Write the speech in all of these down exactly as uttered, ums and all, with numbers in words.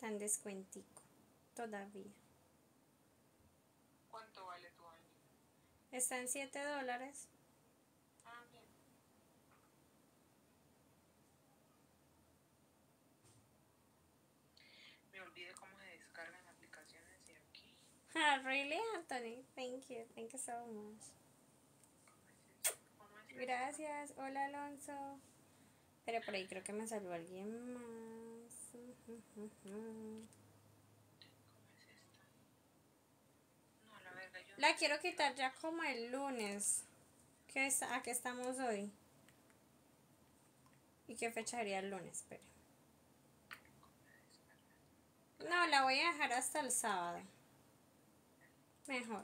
está en descuentico. Todavía. ¿Cuánto vale tu año? Está en siete dólares. Ah, bien. Me olvidé cómo se descargan aplicaciones de aquí. Ah, really, Anthony? Thank you. Thank you so much. ¿Cómo es eso? ¿Cómo es eso? Gracias. Hola, Alonso. Pero por ahí creo que me saludó alguien más. ¿Cómo es esta? No, la verga, yo no La sé. quiero quitar ya como el lunes. ¿Qué es? ¿A qué estamos hoy? ¿Y qué fecha sería el lunes? Espera. No, la voy a dejar hasta el sábado. Mejor.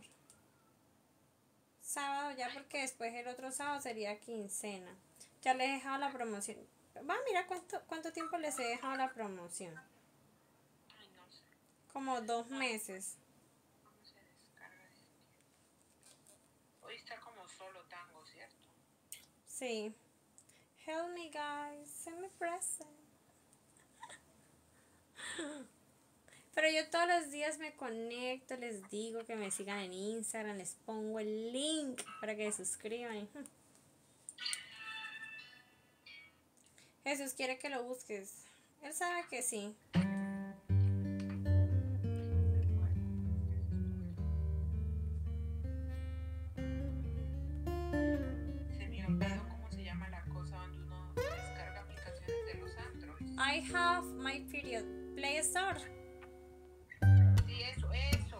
Sábado ya, porque después el otro sábado sería quincena. Ya les he dejado la promoción. Va, mira cuánto, cuánto tiempo les he dejado la promoción. Ay, no sé. Como dos meses. ¿Cómo se descarga esto? Hoy está como solo tango, ¿cierto? Sí. Help me, guys. Send me present. Pero yo todos los días me conecto, les digo que me sigan en Instagram, les pongo el link para que se suscriban. Jesús quiere que lo busques. Él sabe que sí. Se me olvidó cómo se llama la cosa donde uno descarga aplicaciones de los Android. I have my period. Play Store. Sí, eso, eso.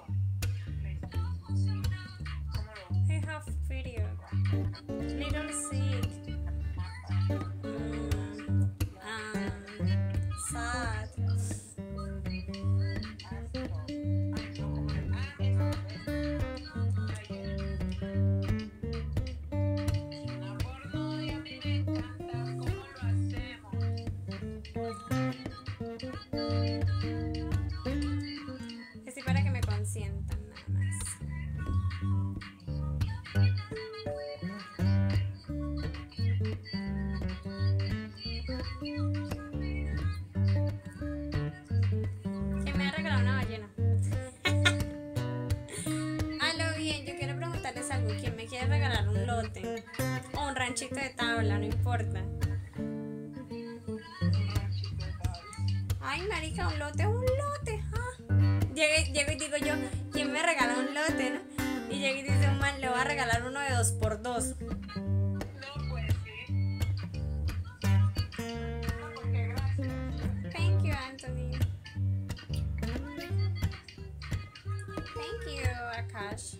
¿Cómo lo? I have period. Little sick. Mm, um, sad. Ay, no, ¿cómo le? Ah, eso, eso. Ayer. Es una porno y a mí me encanta cómo lo hacemos. Así para que me consientan nada más. ¿Quién me ha regalado una ballena? A lo bien, yo quiero preguntarles algo. ¿Quién me quiere regalar un lote? O un ranchito de tabla, no importa. Ay, marica, un lote, un lote. Ah. Llego, llego y digo yo, ¿quién me regala un lote, no? Y llega y dice un man, le va a regalar uno de dos por dos. No, pues sí. No, porque gracias. Thank you, Anthony. Thank you, Akash.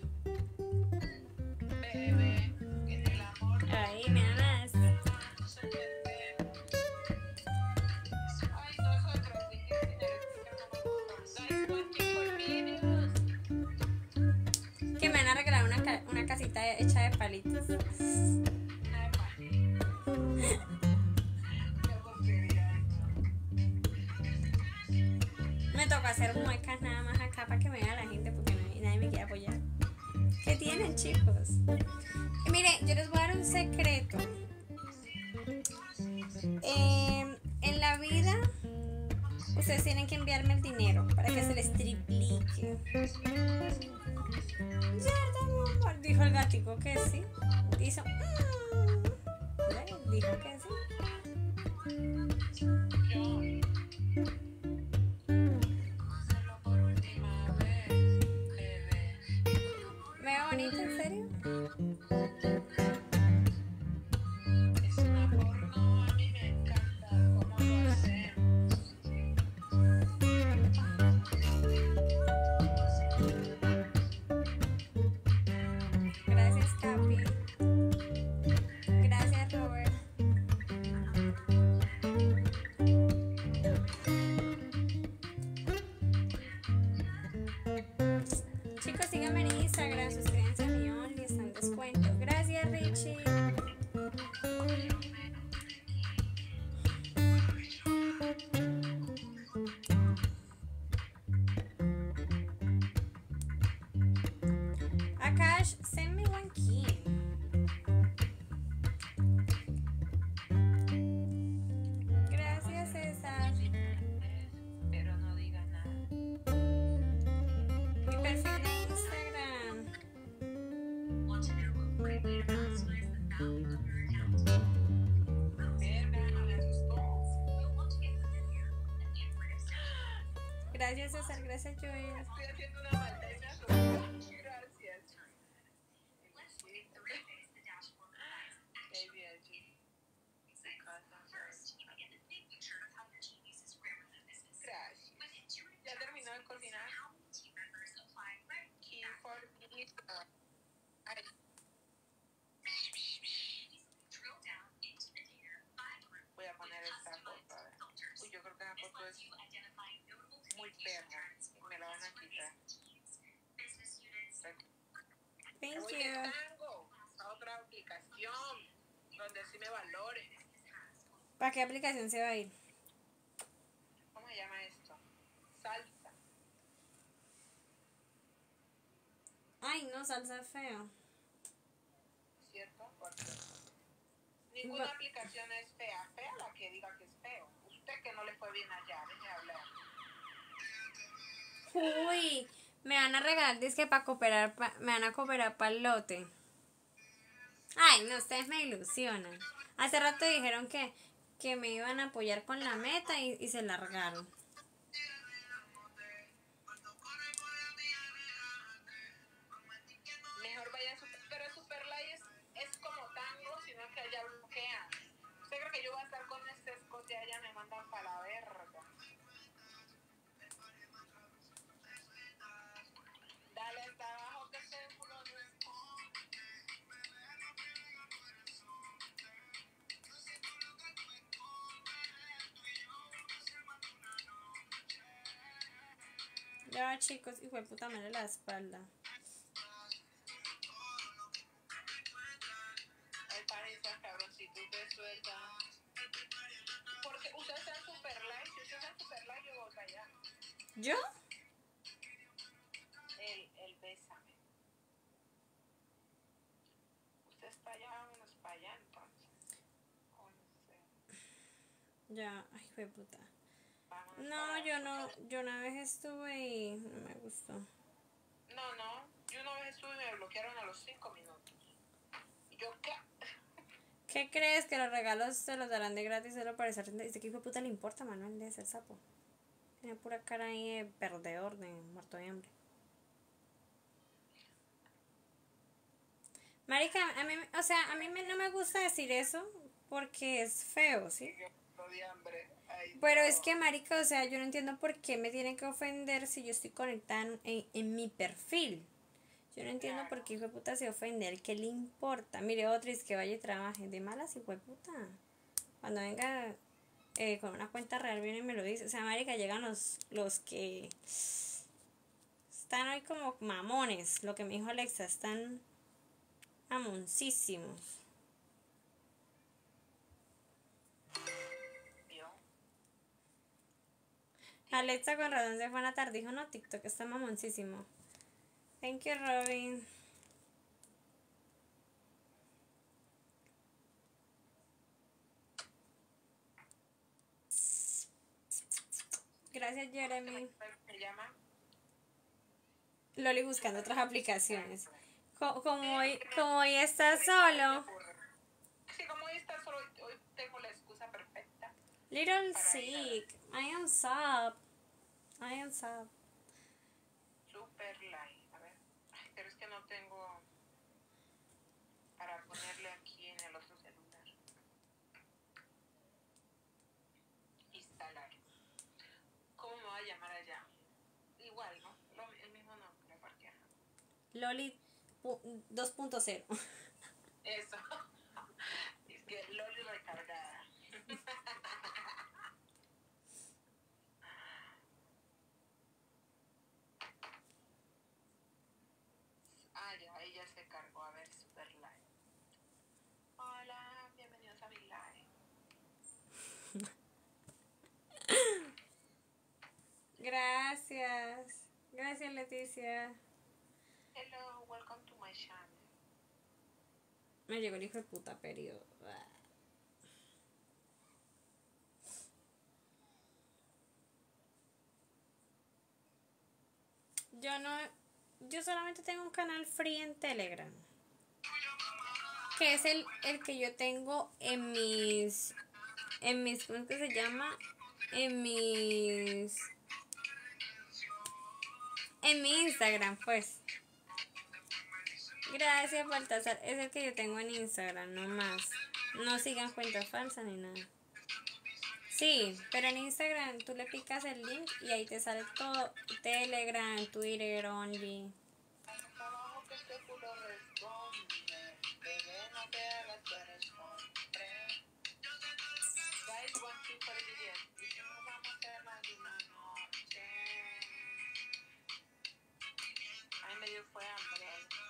Bebé, en el amor. Ay, me amas. No se entiende. Ay, nosotros dijimos sin el sticker no me gusta. Guys, watching for videos. Que me van a regalar una, ca- una casita hecha de palitos. Nada más. Qué porquería. Me tocó hacer muecas nada más acá para que me vea la gente porque nadie, nadie me quiere apoyar. ¿Qué tienen, chicos? Y mire, yo les voy a dar un secreto. Eh, en la vida, ustedes tienen que enviarme el dinero para que se les triplique. Ya, mi amor, dijo el gatico que sí. Dijo, mm. ¿Ve? Dijo que sí. Yo. Solo por última vez, bebé. ¿Me veo bonita, en serio? Es una porno, a mí me encanta cómo lo hacemos. Gracias, Capi. Gracias, Robert. Gracias, César. Gracias, Joel. Estoy haciendo una maldad y me asomé. Gracias. Baby, allí. Gracias. ¿Ya terminó de cocinar? Key for pizza. Ay, voy a poner esta foto. A ver. Uy, yo creo que la foto es muy perra y me la van a quitar. Thank Voy you. de Tango a otra aplicación donde sí me valore. ¿Para qué aplicación se va a ir? ¿Cómo se llama esto? Salsa. Ay, no, salsa es feo. ¿Cierto? Porque ninguna Va- aplicación es fea. Fea la que diga que es feo. Usted que no le fue bien allá, deje de hablar. Uy, me van a regalar, dice que para cooperar, pa- me van a cooperar para el lote. Ay, no, ustedes me ilusionan. Hace rato dijeron que, que me iban a apoyar con la meta y, y se largaron. Mejor vaya a Super, pero Superlight es, es como Tango, sino que allá bloquean. ¿Usted cree que yo voy a estar con este escote y allá me mandan para la verga? Dale hasta abajo que este culo no es. Ya, chicos, hijo de puta madre la espalda. Ay, parece cabroncito y te suelta. Porque usted está en Superlight, si usted está en Superlight, yo voy para allá. ¿Yo? El, el bésame. Usted es para allá, vámonos para allá entonces. once. Ya, ay, hijo de puta. Vámonos No, para yo allá. no, yo una vez estuve y no me gustó. No, no. Yo una vez estuve y me bloquearon a los cinco minutos. ¿Y yo qué? ¿Qué crees? Que los regalos se los darán de gratis solo para esa Dice que hijo de puta le importa, Manuel, de ese sapo. Tiene pura cara ahí de perdedor, de muerto de hambre. Marica, a mí, o sea, a mí me- no me gusta decir eso porque es feo, ¿sí? Yo no de hambre. Ay, Pero no. es que, marica, o sea, yo no entiendo por qué me tienen que ofender si yo estoy conectada en, en- en mi perfil. Yo no entiendo Claro. por qué hijo de puta se ofende, ¿qué le importa? Mire, otro es que vaya y trabaje. De malas, hijo de puta. Cuando venga eh, con una cuenta real, viene y me lo dice. O sea, marica, llegan los, los que están hoy como mamones. Lo que me dijo Alexa, están mamoncísimos. ¿Vio? Alexa con razón se fue a la tarde. Dijo, no, TikTok está mamoncísimo. Thank you, Robin. Gracias, Jeremy. ¿Se llama? Loli buscando otras aplicaciones. Co- Como hoy, como hoy está solo. Sí, como hoy está solo, hoy tengo la excusa perfecta. Little sick. I am sad. I am sad. Superlight. A ver. Ay, pero es que no tengo para ponerle aquí en el otro celular. Instalar. ¿Cómo me va a llamar allá? Igual, ¿no? Lo- el mismo nombre, porque ajá. Loli pu- dos punto cero. Eso. Es que Loli recargada. Ah, ya, ella se cargó. A ver, Superlight. Hola, bienvenidos a mi live. Gracias. Gracias, Leticia. Hello, welcome to my channel. Me llegó el hijo de puta periodo. Yo no. Yo solamente tengo un canal free en Telegram. Que es el, el que yo tengo en mis. En mis. ¿Cómo es que se llama? En mis. En mi Instagram, pues. Gracias, Baltasar. Es el que yo tengo en Instagram, no más. No sigan cuentas falsas ni nada. Sí, pero en Instagram tú le picas el link y ahí te sale todo. Telegram, Twitter, Only. Abajo que este culo responde, bebé, no te hagas que responde. Guys, one, two, for the video. Y si nos vamos a hacer más de una noche. A mí me dio fue hambre.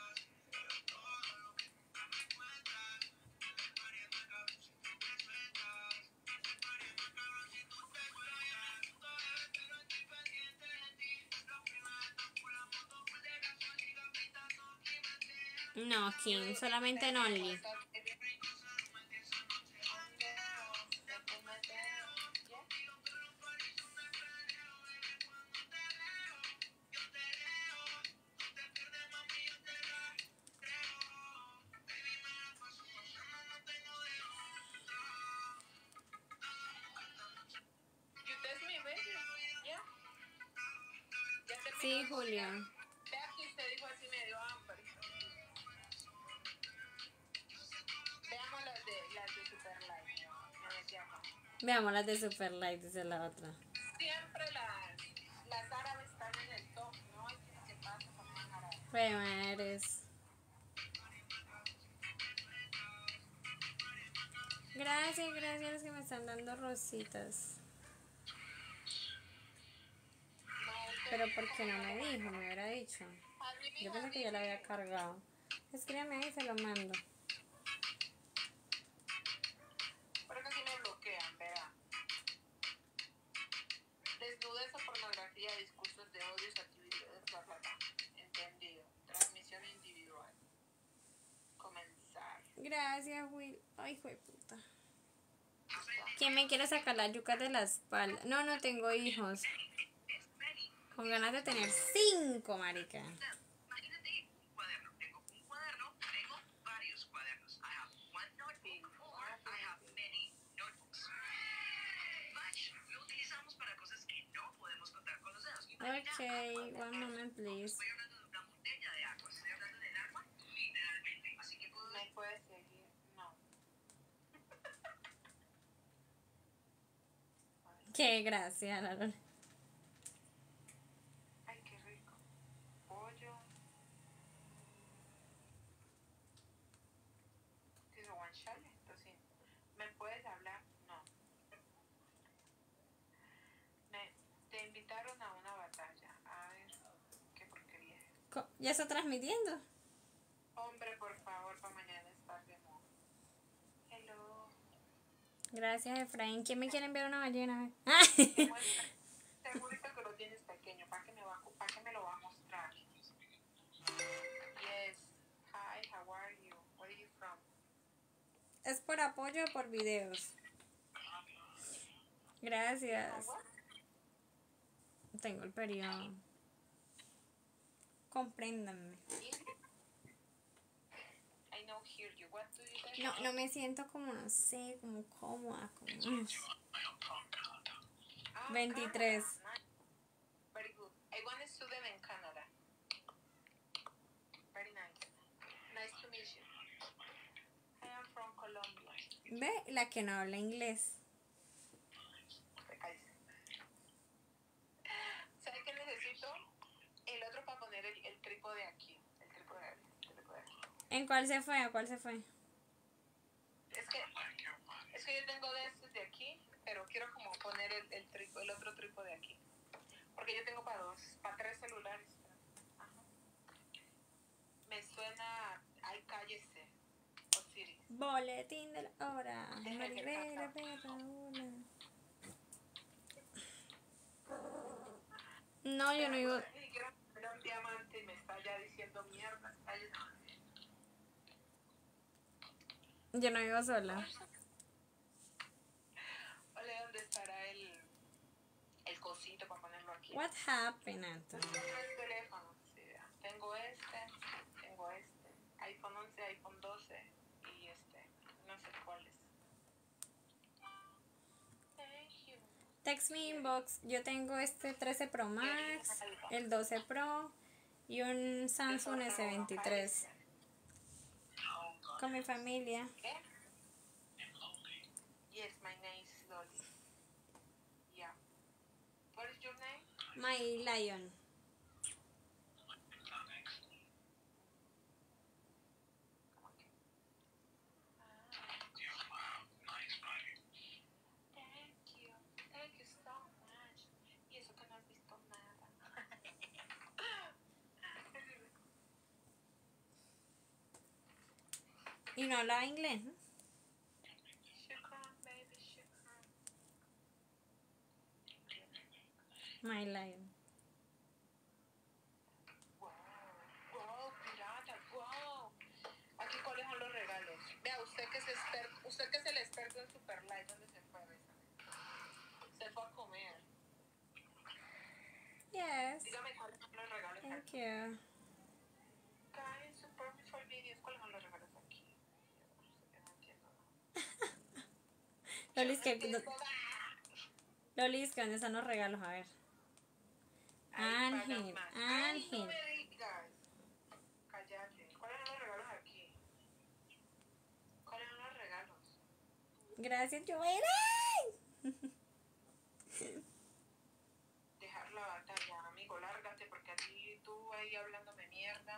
No, Kim, solamente en Only. Sí, Julio. Vea que usted dijo así me dio hambre. Veamos las de, las de Super Light. Me decía Juan. Veamos las de Super Light, dice la otra. Siempre las, las árabes están en el top, ¿no? ¿Qué pasa con las árabes? Pues eres. Gracias, gracias a los que me están dando rositas. Pero ¿por qué no me dijo? Me hubiera dicho. Yo pensé que ya la había cargado. Escríbeme ahí y se lo mando. Por eso sí me bloquean, verá. Desnudez o pornografía, discursos de odio, actividades, bla, bla, bla. Entendido. Transmisión individual. Comenzar. Gracias, Will. Ay, hijo de puta. ¿Quién me quiere sacar la yuca de la espalda? No, no tengo hijos. Con ganas de tener cinco, marica. Imagínate un cuaderno. Tengo un cuaderno, tengo varios cuadernos. I have one notebook or I have many notebooks. Match lo utilizamos para cosas que no podemos contar con los dedos. Okay, one moment, please. Estoy hablando de una botella de agua. Estoy hablando del agua, literalmente. Así que puedo ¿Me puedes seguir? No. Qué gracia, la Lola. Ay, qué rico. Pollo. ¿Tienes guanchale? Entonces, ¿me puedes hablar? No. Me, te invitaron a una batalla. A ver, qué porquería. Co- ¿Ya está transmitiendo? Hombre, por favor, para mañana estar de moda. Hello. Gracias, Efraín. ¿Quién me quiere enviar una ballena? Te muestra, segurito que lo tienes pequeño. ¿Para qué me, va, ¿para qué me lo va a mostrar? Yes. Hi, how are you? Where are you from? ¿Es por apoyo o por videos? Gracias. Tengo el periodo. Compréndanme. I know, hear you. What do you say? No, no me siento como, no sé, como cómoda. Como... mm. Ah, veintitrés. Canada. Nice. Very good. I want a student in Canada. Very nice. Nice to meet you. I am from Colombia. ¿Ve? La que no habla inglés. Te caes. ¿Sabes qué necesito? El otro para poner el, el trípode aquí. El trípode, el trípode aquí. ¿En cuál se fue? ¿A cuál se fue? Es que, es que yo tengo de estos de aquí, pero quiero como poner el, el, tripo, el otro trípode aquí. Porque yo tengo para dos, para tres celulares. Ajá. Me suena, ay, cállese. Osiris. Boletín de la hora. Déjame Maribela, ver. perra, una. No, yo no digo. Ni siquiera me da un diamante y me está ya diciendo mierda. Cállese. Yo no vivo sola. Ole, ¿dónde estará el, el cosito para ponerlo aquí? What happened, Anthony? Tengo tres teléfonos, sí, vea. Tengo este, tengo este, iPhone once, iPhone doce y este, no sé cuál es. Thank you. Text me inbox. Yo tengo este trece Pro Max, el doce Pro y un Samsung S veintitrés. Con mi familia. ¿Qué? Yes, my name is Loli. Yeah. What is your name? My Lion. Thank you. Thank you so much. Y eso que no has visto nada. Y no hablaba inglés, ¿no? Shukran, baby, shukran. My Lion. Wow, wow, pirata, wow. Aquí cuáles son los regalos. Vea, usted que es experto, usted que es el experto en Superlight, ¿dónde se fue? Se fue a comer. Yes. Dígame cuáles son los regalos Thank aquí. you. Guys, super before videos, ¿cuáles son los regalos aquí? Yo no entiendo nada. Lolis, Yo no que, entiendo nada. Lolis, que ¿dónde están los regalos? A ver. Ahí pagan Ángel, más. Ay, no Ángel. me digas. Cállate. ¿Cuáles son los regalos aquí? ¿Cuáles son los regalos? Gracias, Joel. Dejar la batalla, amigo, lárgate porque a ti tú ahí hablándome mierda.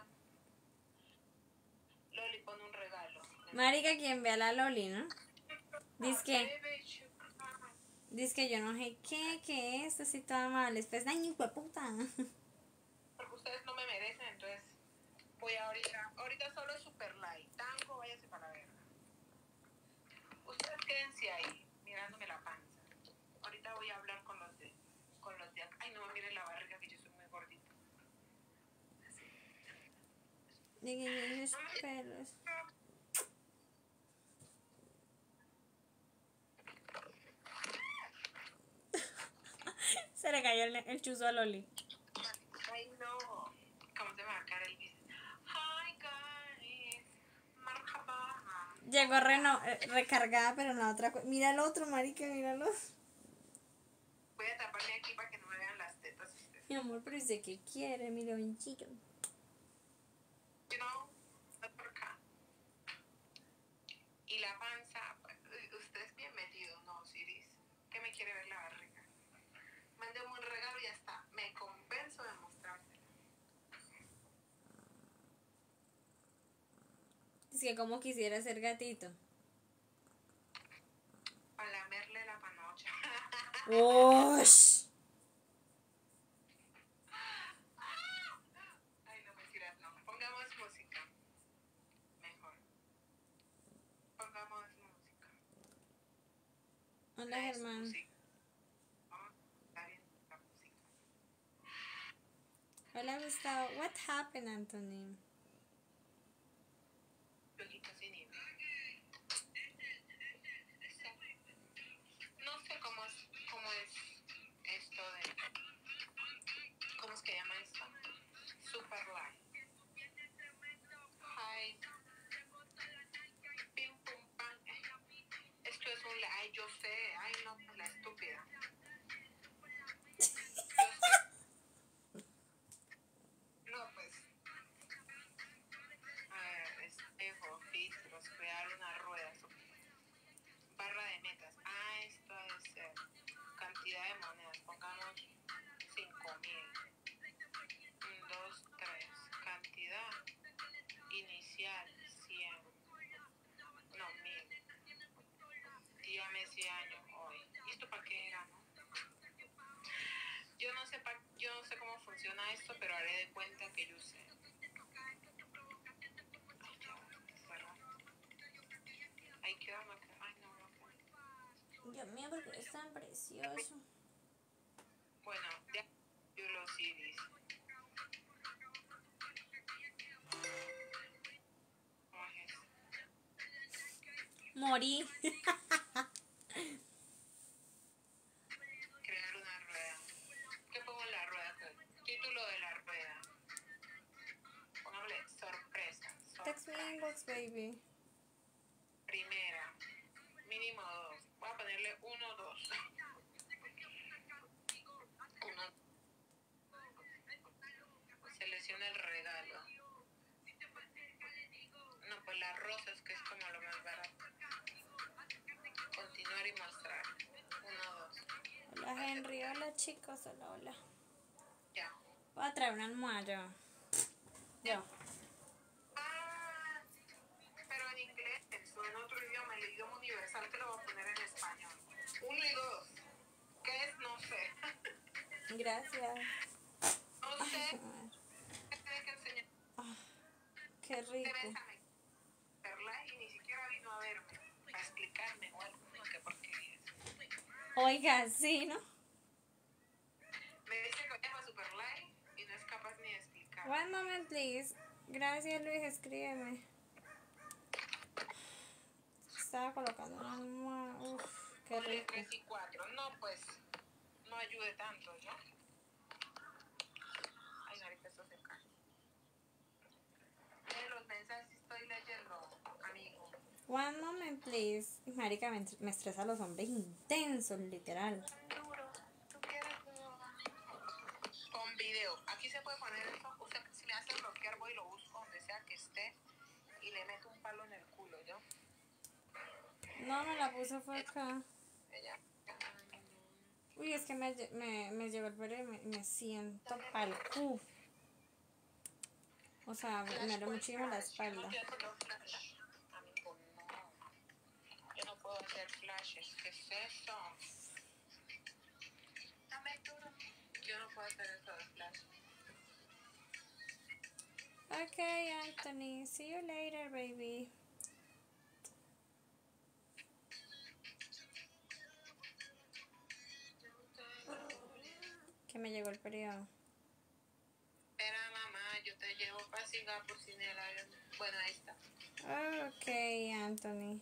Loli pone un regalo. Marica, quien ve a la Loli, ¿no? Dice que, Bebe, chupa. dice que yo no sé qué, qué es, así toda mal. Después, ay, hijo de puta. Porque ustedes no me merecen, entonces voy a ahorita. Ahorita solo es super light. Tango, váyase para la verga. Ustedes quédense ahí, mirándome la panza. Ahorita voy a hablar con los de, con los de acá. Ay, no me miren la barriga que yo soy muy gordita. Diga, unos pelos. Se le cayó el, el chuzo a Loli. Ay, no. ¿Cómo se me va a caer el video? Hi, guys. Marhaba. Llegó reno, eh, recargada, pero en la otra. cu- Mira el otro, marica, míralo. Voy a taparme aquí para que no me vean las tetas ustedes. Mi amor, pero dice que quiere, mira, un chico. You know, está por acá. Y la panza, eh, usted es bien metido, ¿no, Siris? ¿Qué me quiere ver la barriga? Mándeme un regalo y ya está. Me convenzo de mostrárselo. Es que como quisiera ser gatito. Para lamerle la panocha. ¡Ush! Ay, no, mentiras, no. Pongamos música. Mejor. Pongamos música. Hola, Nice Germán. music. Vamos a estar bien la música. Hola, Gustavo. What happened, Anthony? Loquito sin ir. No sé cómo es, cómo es esto de... ¿Cómo es que llama esto? Super light. Hi. Pim pum pam. Esto es un... Ay, yo sé. Ay, no, la estúpida. Yo sé. No, pues. A ver, espejo, filtros, crear una rueda. Barra de metas. Ah, esto debe ser. Cantidad de monedas. Pongamos cinco mil. Un, dos, tres. Cantidad inicial cien. No, mil. Dígame ese año hoy. ¿Y esto para qué era, no? Yo no sé pa, yo no sé cómo funciona esto, pero haré de cuenta que yo sé. Ahí queda, no queda. Ay, no, no queda. Dios mío, porque es tan precioso. Bueno, ya yo lo sí dice. ¿Cómo es eso? Morí. Crear una rueda. ¿Qué pongo en la rueda? Título de la rueda. Pongámosle sorpresa. Text me Surprise. inbox, baby. Primera. Mínimo dos. Voy a ponerle uno, dos. Hola chicos, hola, hola. Ya. Voy a traer una almohada. Yo. Ah, pero en inglés o en otro idioma, el idioma universal te lo voy a poner en español. Uno y dos. ¿Qué es? No sé. Gracias. No Ay, sé joder. qué tiene que enseñar. Qué rico. Teresa me verla y ni siquiera vino a verme, a explicarme o algo. No, qué porquería. Oiga, sí, ¿no? Me dice que vaya para Superlight y no es capaz ni de explicar. One moment, please. Gracias, Luis, escríbeme. Estaba colocando una almohada. Uf, qué Ponle rico. tres y cuatro. No, pues, no ayude tanto, ¿no? Ay, marica, esto se cae. Mire los mensajes estoy leyendo, amigo. One moment, please. Marica, me, me estresa a los hombres intensos, literal. Duro. ¿Tú quieres como con video? Aquí se puede poner esto. Usted, si me hace bloquear, voy y lo busco donde sea que esté y le meto un palo en el culo, ¿yo? No, me la puse fue acá. Ella. Uy, es que me, lle- me, me llegó el periodo y me, me siento pa'l cu. O sea, me Flash, duele ¿cuál muchísimo la flash? Yo no espalda. quiero hacer flash. Amigo, no. Yo no puedo hacer flashes. ¿Qué es eso? Dame duro. Yo no puedo hacer eso de flash. Okay, Anthony. See you later, baby. Que me llegó el periodo. Espera, mamá, yo te llevo para Singapur sin el avión. Bueno, ahí está. Okay, Anthony.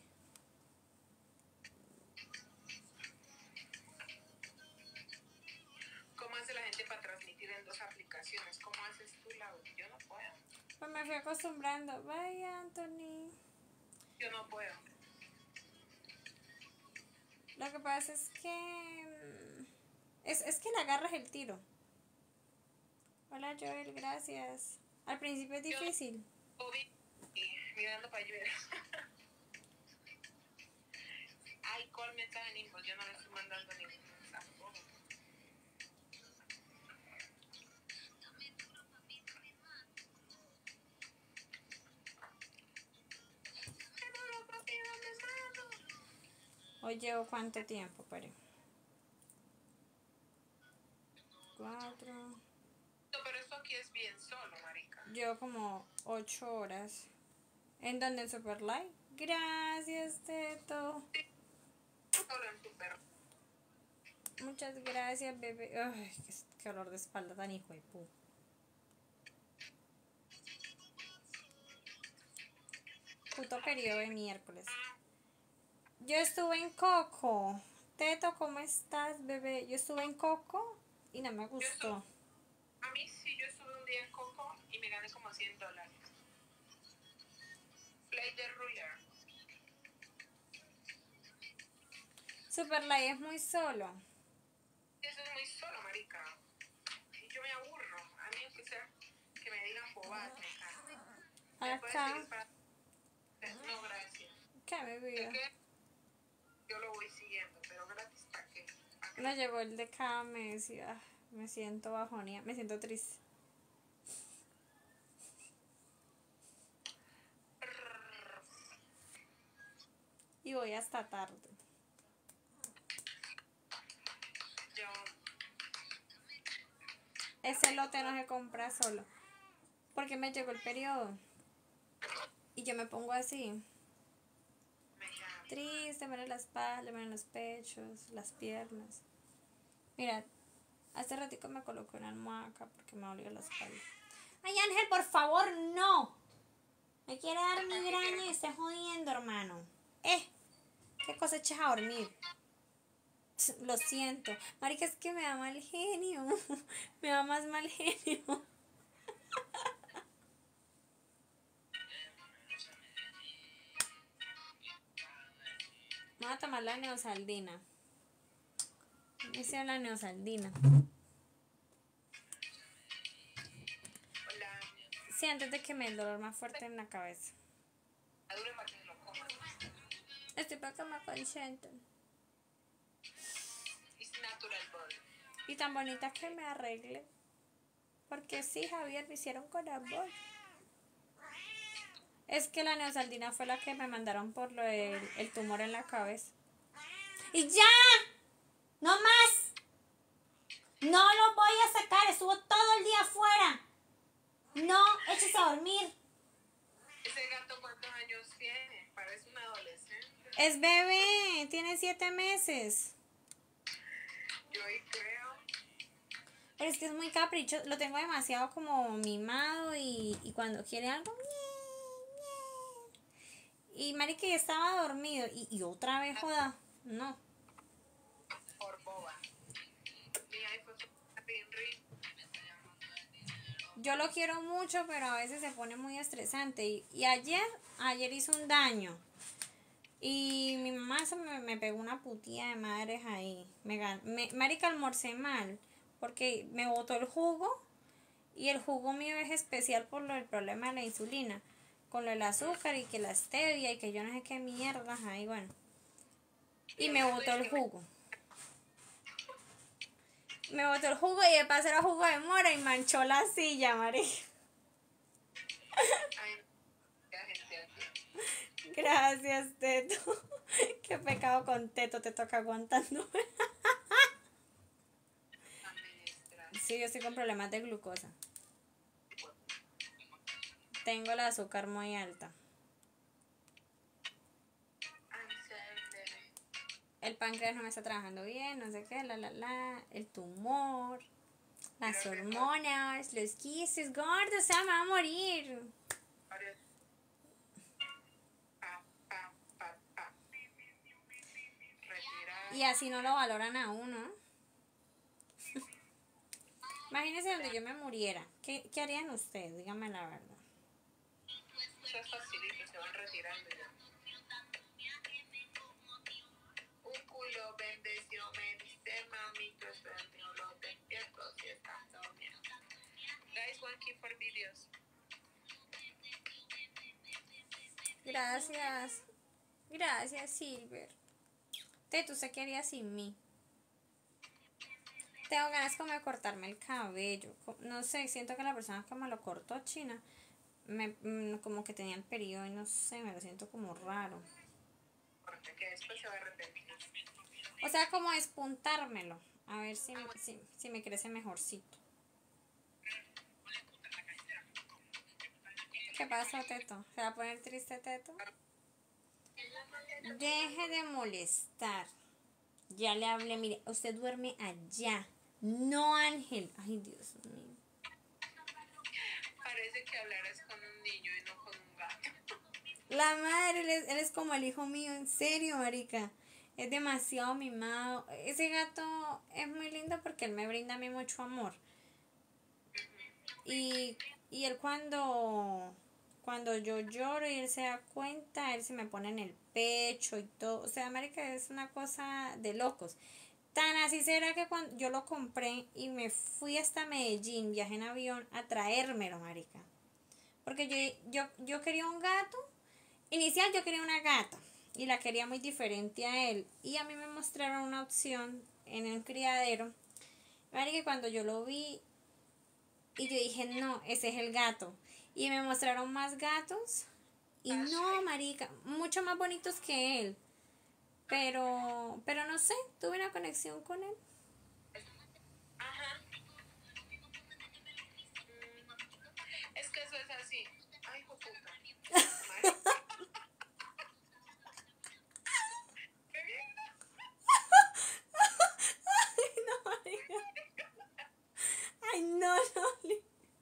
¿Cómo hace la gente para transmitir en dos aplicaciones? ¿Cómo haces tú, Laura? Yo no puedo. Pues me fui acostumbrando. Bye, Anthony. Yo no puedo. Lo que pasa es que... mm, Es, es que le agarras el tiro. Hola, Joel, gracias. Al principio es Yo difícil. no vi mirando para llover. Ay, ¿cuál mensaje en inbox? Yo no le estoy mandando ningún mensaje. Hoy llevo cuánto tiempo, pero... Cuatro... No, pero esto aquí es bien solo, marica. Llevo como ocho horas. ¿En donde en Superlight? Gracias, Teto. Solo en super. Muchas gracias, bebé. Ay, qué, qué olor de espalda tan hijo de pu. Puto periodo de miércoles. Yo estuve en Coco. Teto, ¿cómo estás, bebé? Yo estuve en Coco y no me gustó. A mí sí, yo estuve un día en Coco y me gané como cien dólares. Play the ruler. Superlight es muy solo. Eso es muy solo, marica. Y yo me aburro. A mí, aunque sea que me digan bobadas, me encanta. ¿Me puedes Acá. seguir para...? No, gracias. ¿Qué, mi ¿De vida? qué? Yo lo voy siguiendo, pero gratis, ¿para qué? ¿Para qué? Me llegó el de cada mes y ah, me siento bajonía, me siento triste. Y voy hasta tarde. Yo... Ese lote no se compra solo. Porque me llegó el periodo. Y yo me pongo así. Me llamo. Triste, me duele la espalda, me duelen los pechos, las piernas. Mira, hace ratico me coloqué una almohada acá porque me dolió la espalda. Ay, Ángel, por favor, no. Me quiere dar migraña y está jodiendo, hermano. Eh, qué cosa echas a dormir. Lo siento. Marica, es que me da mal genio. Me da más mal genio. Me voy a tomar la neosaldina. Me hice la neosaldina. Hola. Sí, antes de que me dé el dolor más fuerte en la cabeza. Madure para que lo comas. Estoy para que me concentren. It's natural body. Y tan bonita que me arregle. Porque sí, Javier, me hicieron con amor. Es que la neosaldina fue la que me mandaron por lo del el tumor en la cabeza. ¡Y ya! ¡No más! No lo voy a sacar, estuvo todo el día afuera. No, échese a dormir. ¿Ese gato cuántos años tiene? Parece un adolescente. Es bebé, tiene siete meses. Yo ahí creo. Pero es que es muy caprichoso, lo tengo demasiado como mimado y, y cuando quiere algo... Y marica ya estaba dormido y, y otra vez joda, no. Por boba. Mi iPhone es bien rico. Yo lo quiero mucho, pero a veces se pone muy estresante. Y, y ayer, ayer hizo un daño. Y mi mamá se me, me pegó una putía de madres ahí. Me, gan- me marica, almorcé mal. Porque me botó el jugo. Y el jugo mío es especial por lo del problema de la insulina. Con lo del azúcar y que la stevia y que yo no sé qué mierdas ahí, bueno. Y me botó el jugo. Me botó el jugo y de paso era jugo de mora y manchó la silla, marica. Ay, ya gente aquí. Gracias, Teto. Qué pecado con Teto, te toca aguantando. Administrar. Sí, yo estoy con problemas de glucosa. Tengo el azúcar muy alta. El páncreas no me está trabajando bien, no sé qué, la, la, la. El tumor, las hormonas, los quistes, gordo, o sea, me va a morir. Pa, pa, pa, pa. Retirar. Y así no lo valoran a uno. Imagínense donde yo me muriera. ¿Qué, qué harían ustedes? Díganme la verdad. Eso es facilito, se van retirando ya. Un culo bendeció, me dice mami, yo sueño, lo despierto si estás dormido. Guys, one key for videos. Gracias. Gracias, Silver. Teto, ¿usted qué haría sin mí? Tengo ganas como de cortarme el cabello. Co- No sé, siento que la persona que me lo cortó, China, me, mm, como que tenía el periodo y no sé, me lo siento como raro. Porque que después se va a arrepentir. O sea, como despuntármelo. A ver si, si, si me crece mejorcito. ¿Qué pasó, Teto? ¿Se va a poner triste, Teto? Deje de molestar. Ya le hablé, mire, usted duerme allá. No, Ángel. Ay, Dios mío. Parece que hablaras con un niño y no con un gato. La madre, él es, él es como el hijo mío, en serio, marica. Es demasiado mimado. Ese gato es muy lindo porque él me brinda a mí mucho amor. Y, y él cuando, cuando yo lloro y él se da cuenta, él se me pone en el pecho y todo. O sea, marica, es una cosa de locos. Tan así será que cuando yo lo compré y me fui hasta Medellín, viajé en avión a traérmelo, marica. Porque yo, yo, yo quería un gato. Inicial yo quería una gata y la quería muy diferente a él. Y a mí me mostraron una opción en un criadero. Marica, cuando yo lo vi y yo dije, no, ese es el gato. Y me mostraron más gatos. Y no, marica, mucho más bonitos que él. Pero, pero no sé, tuve una conexión con él. Ajá. Mm, es que eso es así. Ay, hijo puta. Madre. Qué bien. Ay, no, marica. Ay, no, no. li-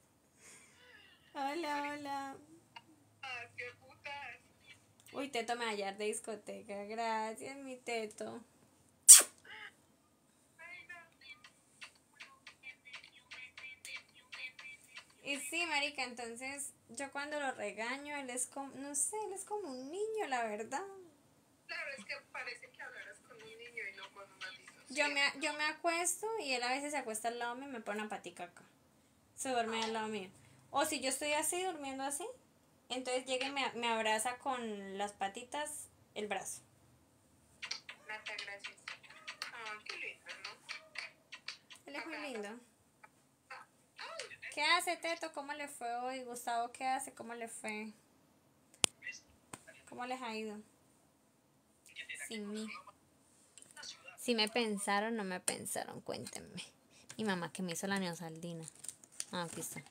Hola, hola. Ah, qué putas. Uy, Teto me va a hallar de discoteca. Gracias, mi Teto. Ay, no. Y sí, marica, entonces yo cuando lo regaño, él es como, no sé, él es como un niño, la verdad. Claro, es que parece que hablaras con un niño y no con un adulto. Yo me, yo me acuesto y él a veces se acuesta al lado mío y me pone una patica acá. Se duerme al lado mío. O si yo estoy así, durmiendo así, entonces llega y me, me abraza con las patitas el brazo. Nata, gracias. Ah, qué lindo, ¿no? Él es muy lindo. ¿Qué hace, Teto? ¿Cómo le fue hoy? Gustavo, ¿qué hace? ¿Cómo le fue? ¿Cómo les ha ido? Sin mí. Si me pensaron, no me pensaron, cuéntenme. Mi mamá que me hizo la neosaldina. Ah, aquí está.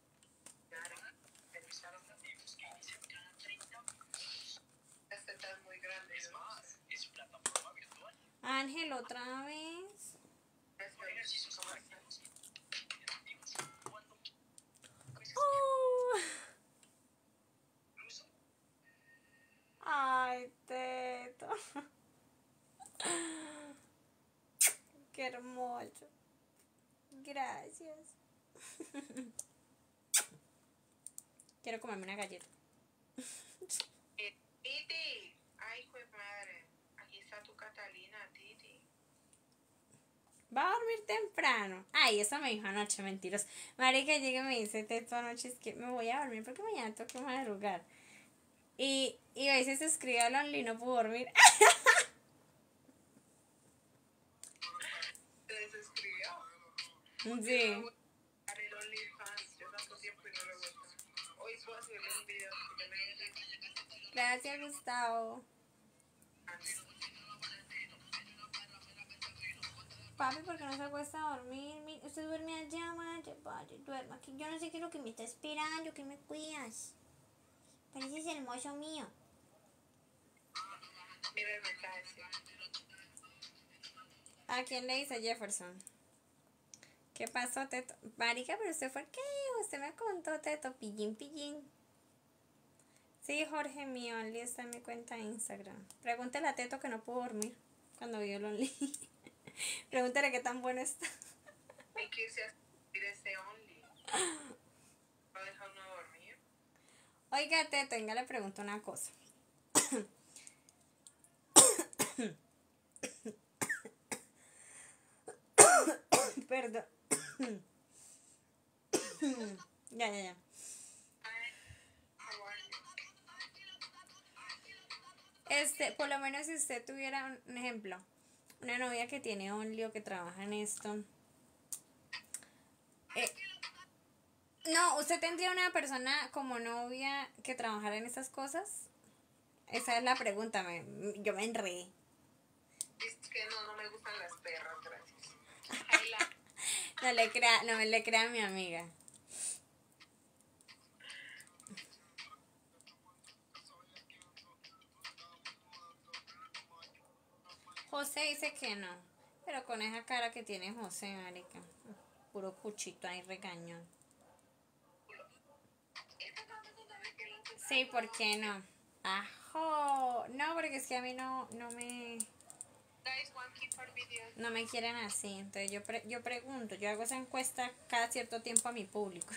Este está muy grande. Ángel, otra vez. Oh. Ay, Teto. Qué hermoso. Gracias. Quiero comerme una galleta. Titi, ay, pues madre, aquí está tu Catalina, Titi. Va a dormir temprano. Ay, eso me dijo anoche, mentiros. Marica llega y me dice, Teto, anoche es que me voy a dormir porque mañana tengo que madrugar. Y, y a veces se escribe a Lonely, no puedo dormir. ¿Te desescribió? Sí. Haré el OnlyFans, yo tanto tiempo y no lo he vuelto. Hoy voy a subirle un video porque me Gracias, Gustavo. Papi, ¿por qué no se acuesta a dormir? Mi- Usted duerme allá, vaya, vaya, duerma aquí. Yo no sé qué es lo que me está esperando, que me cuidas. Pareces hermoso mío. Mira el mensaje, sí. ¿A quién le dice Jefferson? ¿Qué pasó, Teto? Marica, pero usted fue el que dijo, usted me contó, Teto, pillín, pillín. Sí, Jorge mío, Only está en mi cuenta de Instagram. Pregúntele a Teto que no pudo dormir cuando vio el Only. Pregúntele qué tan bueno está. Hay que irse a subir ese Only. ¿Va a dejar uno dormir? Oiga, Teto, venga, le pregunto una cosa. Perdón. Ya, ya, ya. Este, por lo menos si usted tuviera un, un ejemplo, una novia que tiene Only o que trabaja en esto. Eh, no, ¿usted tendría una persona como novia que trabajara en esas cosas? Esa es la pregunta, me, yo me enredé. Es que no, no me gustan las perras, gracias. Ahí la... No le crea, no me le crea a mi amiga. José dice que no, pero con esa cara que tiene José, marica, puro cuchito ahí regañón. Sí, ¿por qué no? Ajo, no, porque es que a mí no, no me, Guys, one keeper video. no me quieren así, entonces yo, pre- yo pregunto, yo hago esa encuesta cada cierto tiempo a mi público.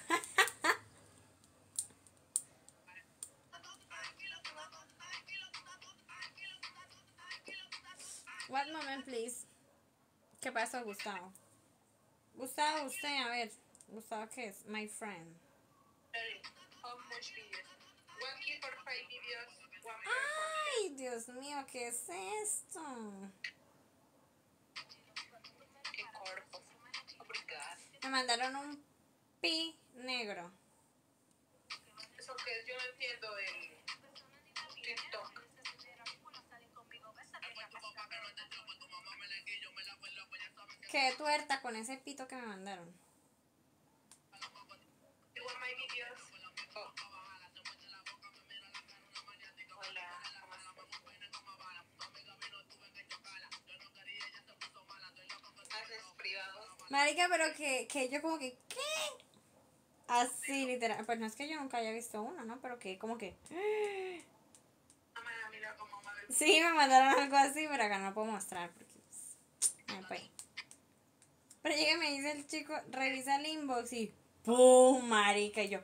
One moment, please. ¿Qué pasó, Gustavo? Gustavo, usted, a ver, Gustavo, ¿qué es? My friend. Sorry, how much videos? One keeper five videos, one per Ay, Dios mío, ¿qué es esto? qué corpo. Obrigada. Me mandaron un pi negro. Eso que yo no entiendo el TikTok. Qué tuerta con ese pito que me mandaron. You want my videos? Oh. Hola, ¿cómo estás? ¿Haces privados? Marica, pero que, que yo como que, ¿qué? Así, literal. Pues no es que yo nunca haya visto uno, ¿no? Pero que como que... Mamá, mira cómo me ve. Sí, me mandaron algo así, pero acá no lo puedo mostrar porque... Pues, pues. Pero llega y me dice el chico, revisa el inbox y... ¡Pum! Marica, y yo...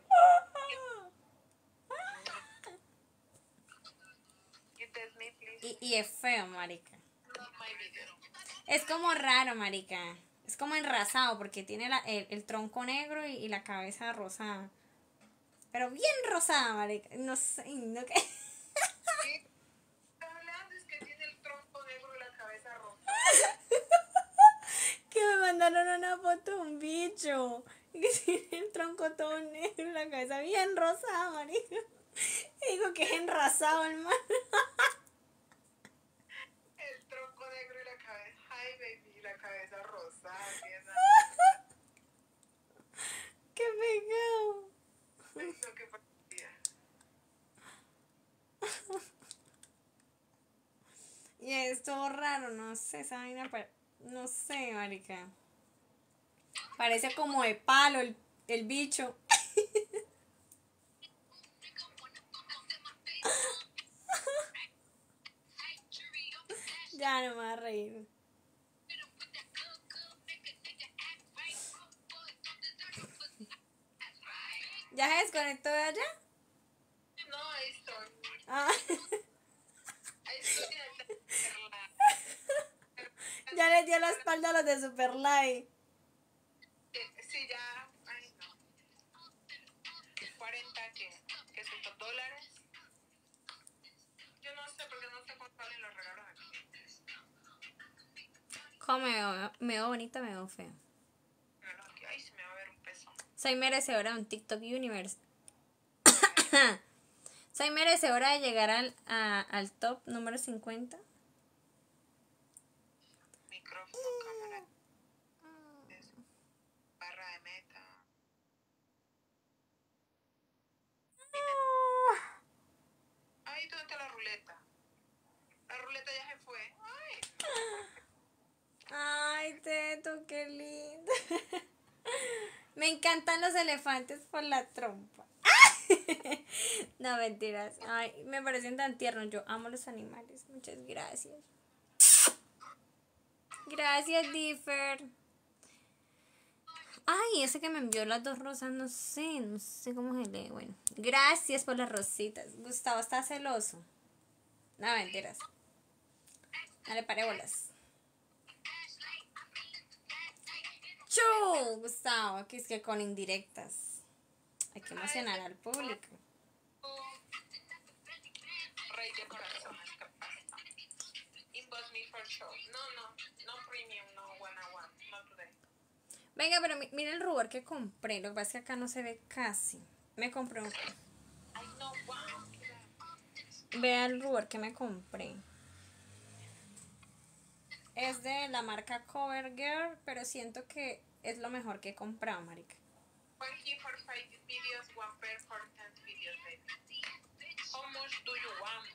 You test me, please. Y, y es feo, marica. My video. Es como raro, marica. Es como enrasado porque tiene la, el, el tronco negro y, y la cabeza rosada. Pero bien rosada, marica. No sé, no que... ¿Qué hablas? Es que tiene el tronco negro y la cabeza roja. que me mandaron una foto de un bicho. Y que tiene el tronco todo negro, la cabeza bien rosada, marica. Y digo que es enrasado el man. El tronco negro y la cabeza. Ay, baby, la cabeza rosada. ¡Qué pegado! Eso que parecía. Y es todo raro, no sé, esa vaina, pa- no sé, marica. Parece como de palo el, el bicho. Ya no me voy a reír. ¿Ya se desconectó de allá? No, ahí estoy. Ah, Ahí estoy en el ya les dio la espalda a los de Super Light. Sí, ya. Ay, no. cuarenta que, que son dólares. Yo no sé, porque no sé cuánto valen los regalos aquí. ¿Cómo me veo? ¿Me veo bonita, me veo fea? Regalos aquí. Ay, se me va a ver un peso. Soy merecedora de un TikTok Universe. Soy merecedora de llegar al, a- al top número cincuenta. Micrófono, cámara, eso, barra de meta. Ay, ¿dónde está la ruleta? La ruleta ya se fue. Ay, Ay, Teto, qué lindo. Me encantan los elefantes por la trompa. No, mentiras. Ay, me parecen tan tiernos. Yo amo los animales. Muchas gracias. Gracias, Differ. Ay, ese que me envió las dos rosas, no sé, no sé cómo se lee. Bueno, gracias por las rositas. Gustavo está celoso. No, mentiras. No le pare bolas. ¡Chu! Gustavo, que es que con indirectas. Hay que emocionar al público. rey de corazones. Inbox me for show. No, no, no premium, no one on one, not today. Venga, pero mi- mira el rubor que compré. Lo que pasa es que acá no se ve casi. Me compré un... Ay, no, wow. Vea el rubor que me compré. Es de la marca CoverGirl, pero siento que es lo mejor que he comprado, marica. One key for five videos, one pair for ten videos, baby. How much do you want?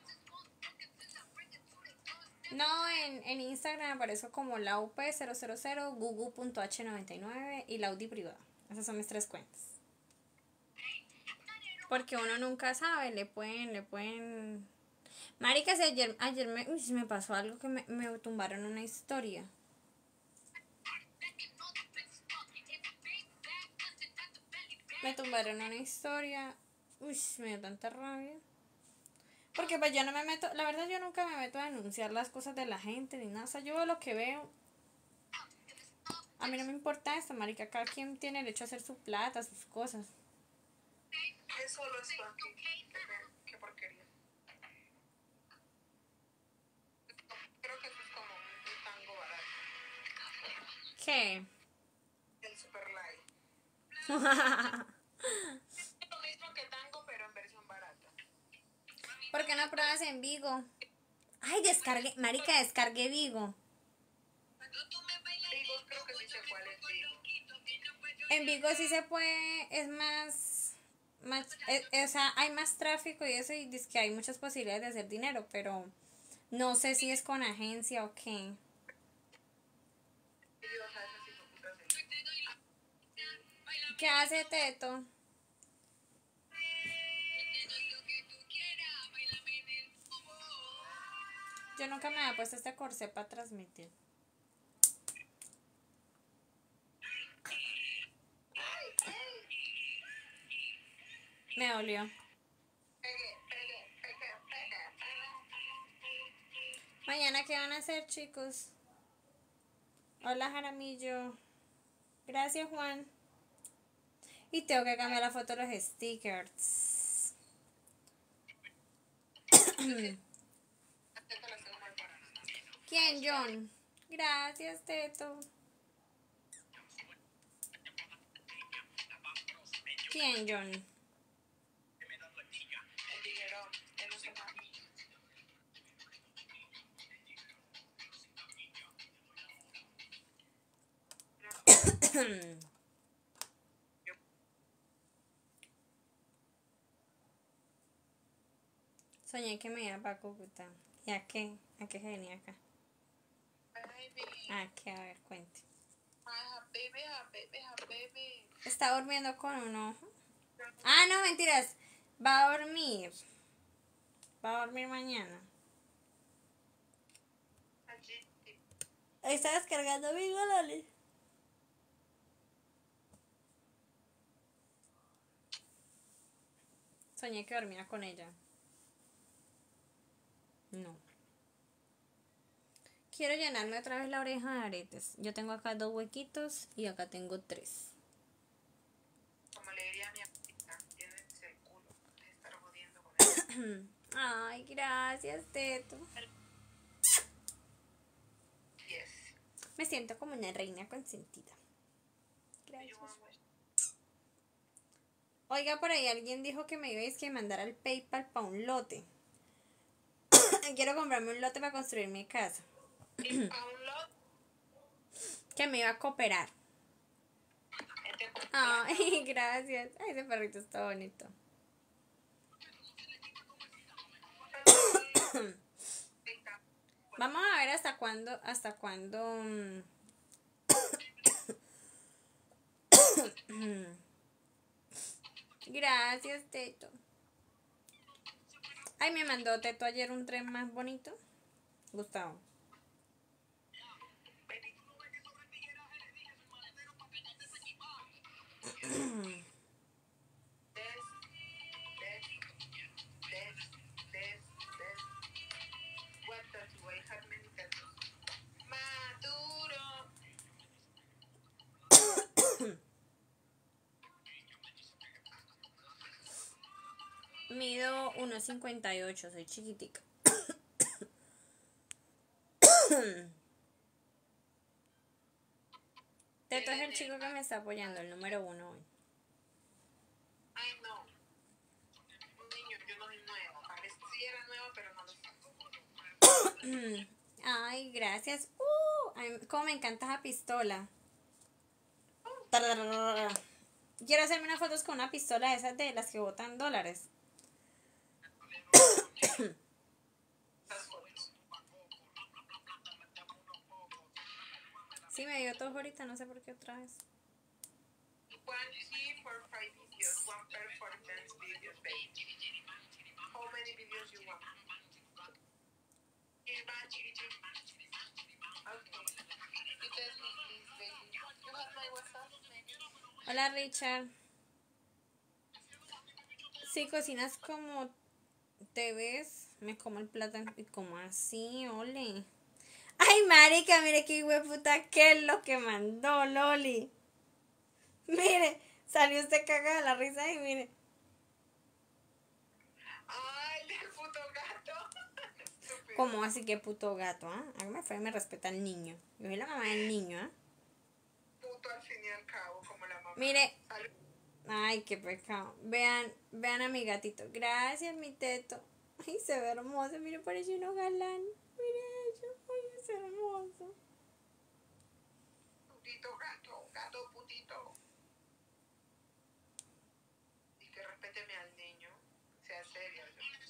No, en, en Instagram aparezco como la U P cero cero cero, gugu punto h noventa y nueve y la U D I privada. Esas son mis tres cuentas. Porque uno nunca sabe, le pueden, le pueden... Marica, si ayer, ayer me, uy, me pasó algo que me, me tumbaron una historia. Me tumbaron una historia. Uy, me dio tanta rabia. Porque pues yo no me meto, la verdad yo nunca me meto a denunciar las cosas de la gente ni nada. O sea, yo veo lo que veo. A mí no me importa esto, marica. Cada quien tiene derecho a hacer su plata, sus cosas. Es solo esto aquí. Qué, qué porquería. Creo que eso es como un, un tango barato. ¿Qué? El Super Light. Es lo mismo que tango, pero en versión barata. ¿Por qué no pruebas en Vigo? Ay, descargué, marica, descargué Vigo. Digo, creo que sí sé cuál es Vigo. En Vigo sí se puede, es más, más es- o sea, hay más tráfico y eso, y dice que hay muchas posibilidades de hacer dinero, pero no sé si es con agencia o qué. Dios, a esas hipoputas de- ¿Qué hace Teto? Yo nunca me había puesto este corsé para transmitir. Me dolió. Pegue, pegue, pegue, pegue. Mañana, ¿qué van a hacer, chicos? Hola, Jaramillo. Gracias, Juan. Y tengo que cambiar la foto de los stickers. Las tetas las tengo mal paradas. ¿Quién, John? Gracias, Teto. ¿Quién, John? El tiguerón. Él no se llama. Soñé que me iba para Cúcuta. ¿Y a qué? ¿A qué se venía acá? Baby. ¿A qué? A ver, cuente. Ay, baby, baby, baby. Está durmiendo con un ojo. Ah, no, mentiras. Va a dormir. Va a dormir mañana. Está descargando mi Loli. Soñé que dormía con ella. No. Quiero llenarme otra vez la oreja de aretes. Yo tengo acá dos huequitos y acá tengo tres. Como le diría a mi amiga, tienes el culo de estar jodiendo con él. Ay, gracias, Teto. Yes. Me siento como una reina consentida. Gracias. Oiga, por ahí alguien dijo que me ibais que mandar al PayPal para un lote. Quiero comprarme un lote para construir mi casa. Y a un lot, Que me iba a cooperar. este Ay, gracias. Ay, ese perrito está bonito. Vamos a ver hasta cuándo, hasta cuándo. mm, Gracias, Teto. Ay, me mandó Teto ayer un tren más bonito. Gustavo. Maduro. Mido uno cincuenta y ocho, soy chiquitica. Teto es el chico que me está apoyando, el número uno hoy. Ay, no. Un niño, yo no soy nueva. Pareciera nueva, pero no lo soy. Ay, gracias. Uh, ay, cómo me encanta esa pistola. Tararara. Quiero hacerme unas fotos con una pistola de esas de las que botan dólares. Sí, me dio todo ahorita, no sé por qué otra vez. One G for five videos, one per for dance videos, baby. How many videos you want? Okay. You tell me, please, baby. You have my WhatsApp, maybe? Hola, Richard. Si cocinas como te ves, me como el plátano y como así, ole. Ay, marica, mire qué hueputa, qué es lo que mandó Loli. Mire, salió usted cagada de la risa y mire. Ay, el puto gato. Estúpido. ¿Cómo así que puto gato, ah? ¿eh? Hágame fe, me respeta al niño. Yo soy la mamá del niño, ah. ¿eh? Puto al fin y al cabo, como la mamá. Mire. Salud. Ay, qué pecado. Vean, vean a mi gatito. Gracias, mi Teto. Ay, se ve hermoso. Mire, parece uno galán. Mire eso. Ay, es hermoso. Putito gato, gato putito. Y que respéteme al niño. Sea serio.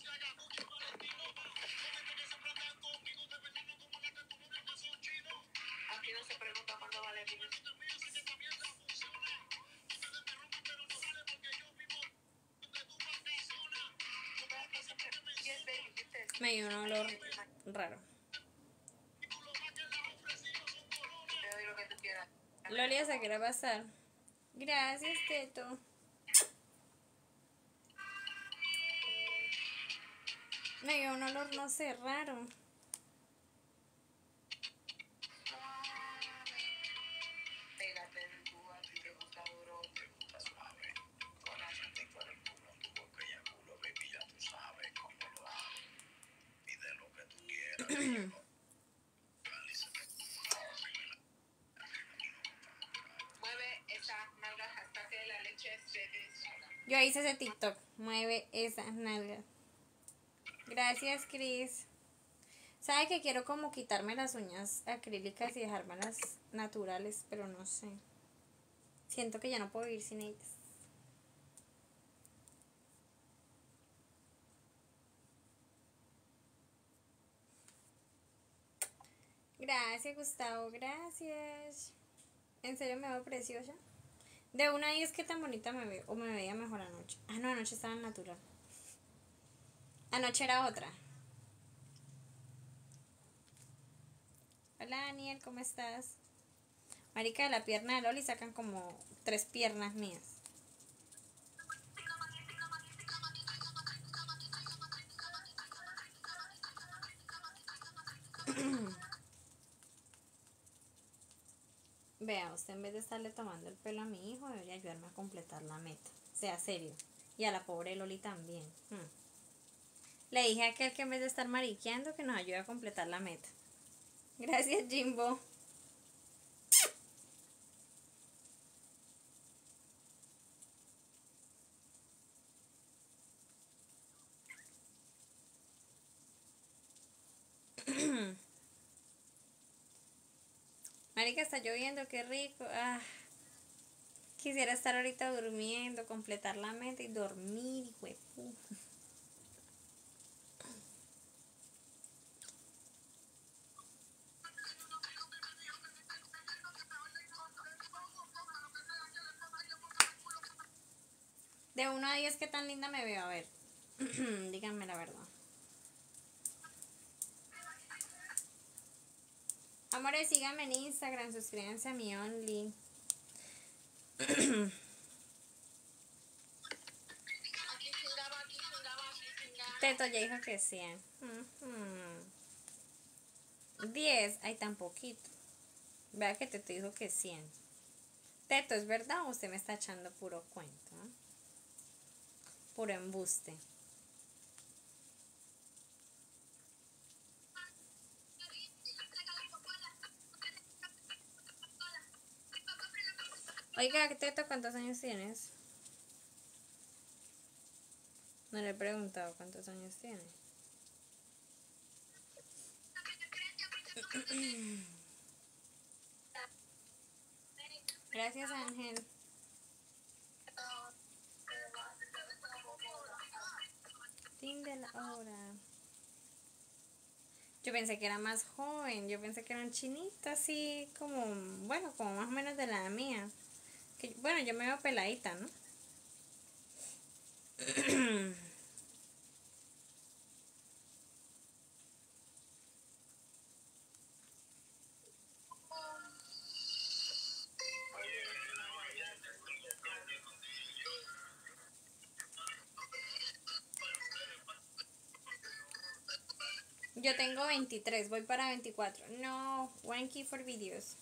Aquí no se pregunta cuándo vale el dinero. Me dio un olor raro. Te doy lo que tú quieras. Lolia se quiere pasar. Gracias, Teto. Me dio un olor, no sé, raro. Pégate en tu a ti te gusta duro, te gusta suave. Con la gente por el culo, tu boca y el culo, baby, ya tú sabes cómo lo hago. Pide lo que tú quieras. Mueve esa nalga hasta que la leche se des. Yo hice ese TikTok. Mueve esas nalgas. Gracias, Chris. ¿Sabe que quiero como quitarme las uñas acrílicas y dejármelas naturales? Pero no sé. Siento que ya no puedo vivir sin ellas. Gracias, Gustavo. Gracias. ¿En serio me veo preciosa? De una a diez, ¿qué tan bonita me veo? ¿O me veía mejor anoche? Ah, no, anoche estaba natural. Anoche era otra. Hola, Daniel, ¿cómo estás? Marica, de la pierna de Loli sacan como tres piernas mías. Vea, usted en vez de estarle tomando el pelo a mi hijo, debería ayudarme a completar la meta. Sea serio. Y a la pobre Loli también. Hmm. Le dije a aquel que en vez de estar mariqueando, que nos ayude a completar la meta. Gracias, Jimbo. Marica, está lloviendo, qué rico. Ah, quisiera estar ahorita durmiendo, completar la meta y dormir, hijo de puta. De uno a diez, ¿qué tan linda me veo? A ver, díganme la verdad. Amores, síganme en Instagram, suscríbanse a mi Only. Teto ya dijo que cien. diez, ay, tan poquito. Vea que Teto dijo que cien. Teto, ¿es verdad o usted me está echando puro cuento? ¿Eh? Puro embuste. Oiga, Teto, ¿cuántos años tienes? No le he preguntado cuántos años tiene. Gracias, Ángel. Fin de la hora. Yo pensé que era más joven. Yo pensé que era un chinito así como, bueno, como más o menos de la mía. Que, bueno, yo me veo peladita, ¿no? Yo tengo veintitrés, voy para veinticuatro. No, wanky for videos.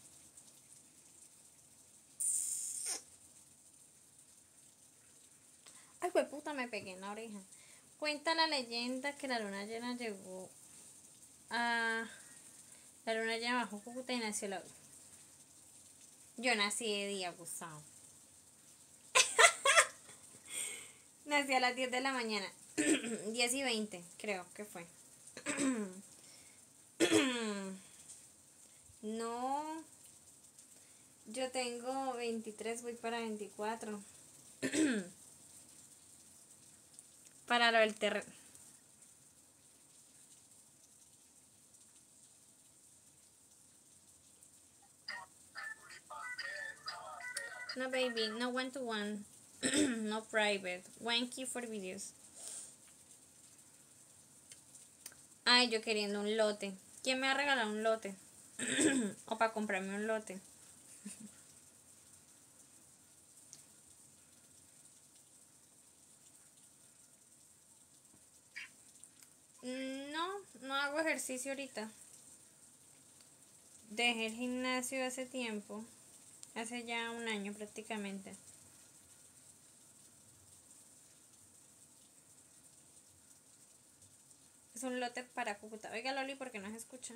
Ay, pues puta, me pegué en la oreja. Cuenta la leyenda que la luna llena llegó a... La luna llena bajó Cúcuta y nació la... Yo nací de día, Gustavo. Nací a las diez de la mañana. diez y veinte, creo que fue. No. Yo tengo veintitrés, voy para veinticuatro. Para lo del terreno. No, baby, no one to one. No private. Wanky for videos. Ay, yo queriendo un lote. ¿Quién me va a regalar un lote? O para comprarme un lote. No, no hago ejercicio ahorita. Dejé el gimnasio hace tiempo. Hace ya un año prácticamente. Es un lote para Cúcuta. Oiga, Loli, ¿por qué no se escucha?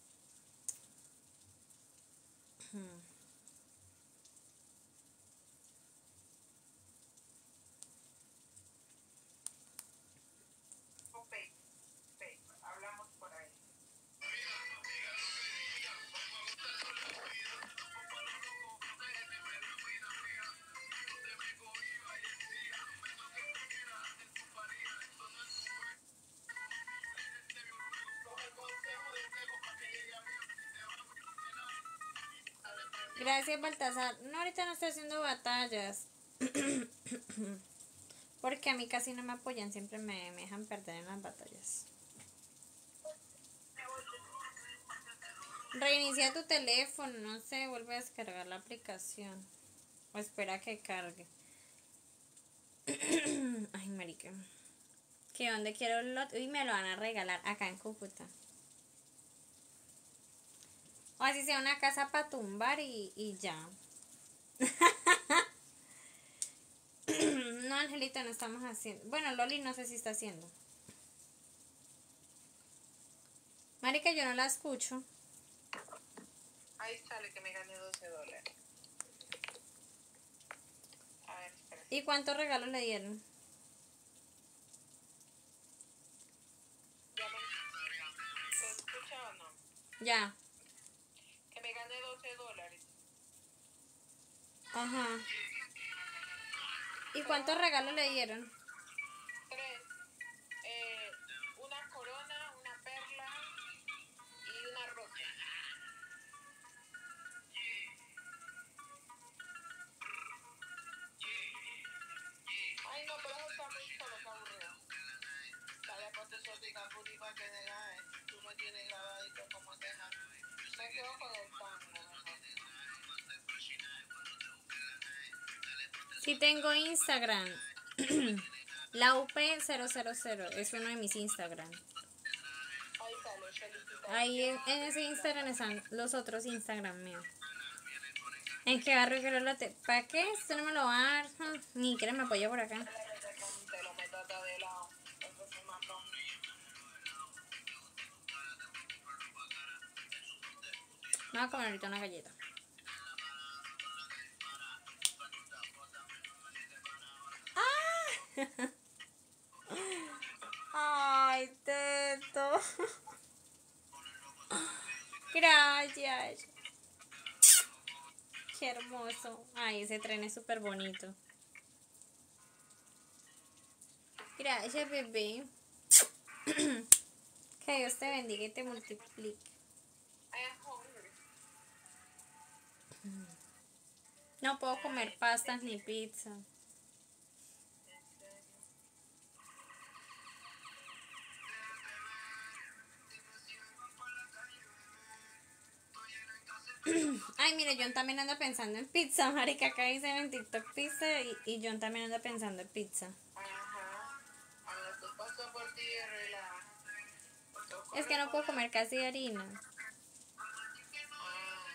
Hmm. Gracias, Baltasar. No, ahorita no estoy haciendo batallas. Porque a mí casi no me apoyan, siempre me, me dejan perder en las batallas. Reinicia tu teléfono, no sé, vuelve a descargar la aplicación. O espera que cargue. Ay, marica. ¿Que dónde quiero el lot? Uy, me lo van a regalar acá en Cúcuta. O así sea una casa para tumbar y, y ya. No, Angelita, no estamos haciendo. Bueno, Loli no sé si está haciendo. Marica, yo no la escucho. Ahí sale que me gané doce dólares. A ver, espera. ¿Y cuántos regalos le dieron? ¿Ya me... ¿Se escucha o no? Ya. Que me gané doce dólares. Ajá. ¿Y cuántos regalos le dieron? Tres. Eh, una corona, una perla y una rosa. Ay, no, pero eso está muy solo, qué aburrido. Dale, ponte exótica, puti, para que negas. Tú me tienes grabadito como queja. Me quedo con el tango, mejor. Sí tengo Instagram. La U P cero cero cero es uno de mis Instagram. Ahí sale, felicitaciones. Ahí en, en ese Instagram están los otros Instagram míos. ¿En qué barrio quiero la te? ¿Para qué? Esto no me lo va a dar. Hmm, Ni quiere me apoya por acá. Te lo meto hasta de lado. Eso se mató. Me voy a comer ahorita una galleta. Ay, teto. Gracias. Qué hermoso. Ay, ese tren es súper bonito. Gracias, bebé. Que Dios te bendiga y te multiplique. I am hungry. No puedo comer pastas ni pizza. Ay, mire, John también anda pensando en pizza, marica. Acá dicen en TikTok pizza y, y John también anda pensando en pizza. Ajá. Ahora tú pasas por tierra y la... Es que no puedo comer casi harina. Ah.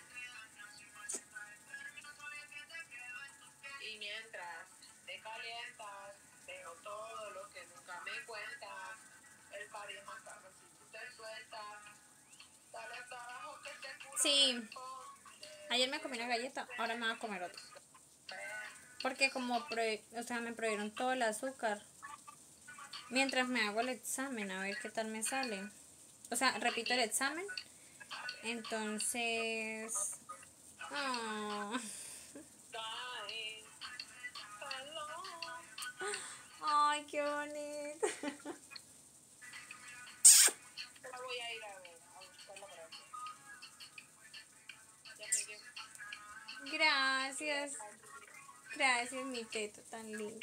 Y mientras te calientas, dejo todo lo que nunca me cuentas. El party es más caro si tú te sueltas. Dale hasta abajo que te curo. Sí. Ayer me comí una galleta, ahora me voy a comer otra. Porque como prohi- o sea, me prohibieron todo el azúcar. Mientras me hago el examen, a ver qué tal me sale. O sea, repito el examen. Entonces... ah. Ay, qué bonito. La voy a ir a ver, a buscarla por aquí. Ya me dio. Gracias. Gracias, mi teto tan lindo.